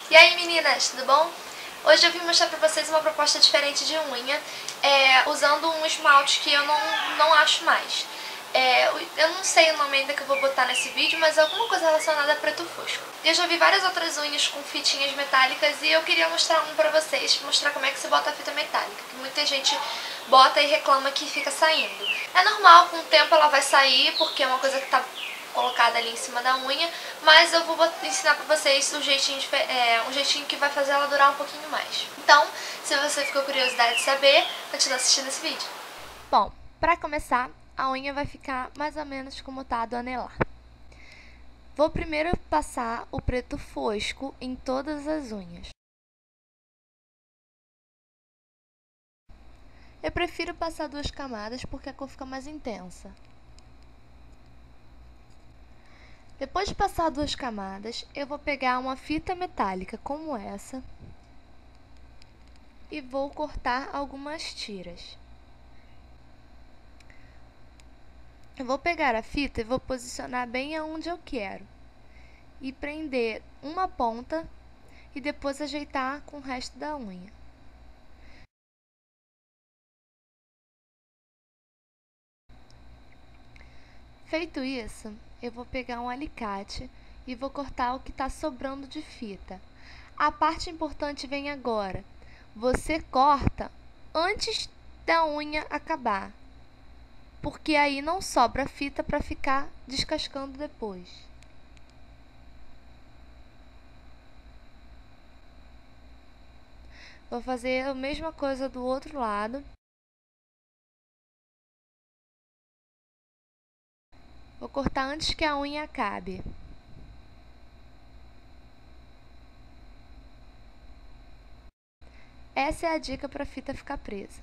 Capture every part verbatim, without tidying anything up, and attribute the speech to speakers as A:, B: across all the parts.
A: E aí meninas, tudo bom? Hoje eu vim mostrar pra vocês uma proposta diferente de unha, é, usando um esmalte que eu não, não acho mais. É, eu não sei o nome ainda que eu vou botar nesse vídeo, mas alguma coisa relacionada a preto fosco. Eu já vi várias outras unhas com fitinhas metálicas e eu queria mostrar um pra vocês, mostrar como é que se bota a fita metálica, que muita gente bota e reclama que fica saindo. É normal, com o tempo ela vai sair, porque é uma coisa que tá colocada ali em cima da unha, mas eu vou ensinar pra vocês um jeitinho, é, um jeitinho que vai fazer ela durar um pouquinho mais. Então, se você ficou curiosidade de saber, continua assistindo esse vídeo. Bom, pra começar, a unha vai ficar mais ou menos como tá a do anelar. Vou primeiro passar o preto fosco em todas as unhas. Eu prefiro passar duas camadas porque a cor fica mais intensa. Depois de passar duas camadas, eu vou pegar uma fita metálica como essa e vou cortar algumas tiras. Eu vou pegar a fita e vou posicionar bem aonde eu quero e prender uma ponta e depois ajeitar com o resto da unha. Feito isso, eu vou pegar um alicate e vou cortar o que está sobrando de fita. A parte importante vem agora. Você corta antes da unha acabar, porque aí não sobra fita para ficar descascando depois. Vou fazer a mesma coisa do outro lado. Vou cortar antes que a unha acabe. Essa é a dica para a fita ficar presa.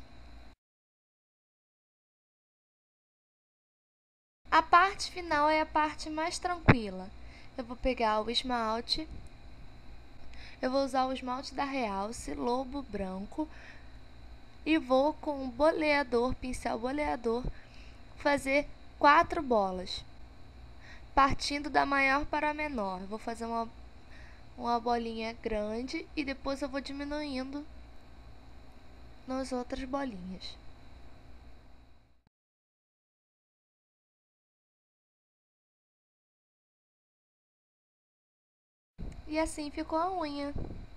A: A parte final é a parte mais tranquila. Eu vou pegar o esmalte. Eu vou usar o esmalte da Realce Lobo Branco e vou com o boleador, pincel boleador, fazer quatro bolas, partindo da maior para a menor. Eu vou fazer uma, uma bolinha grande e depois eu vou diminuindo nas outras bolinhas. E assim ficou a unha.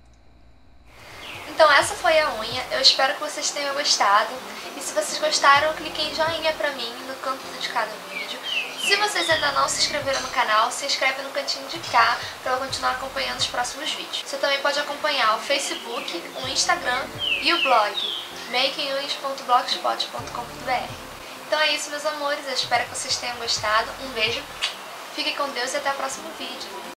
A: Então essa foi a unha, eu espero que vocês tenham gostado. E se vocês gostaram, cliquem em joinha pra mim no canto de cada vídeo. Se vocês ainda não se inscreveram no canal, se inscreve no cantinho de cá para eu continuar acompanhando os próximos vídeos. Você também pode acompanhar o Facebook, o Instagram e o blog making unhas ponto blogspot ponto com ponto br. Então é isso, meus amores, eu espero que vocês tenham gostado. Um beijo, fiquem com Deus e até o próximo vídeo.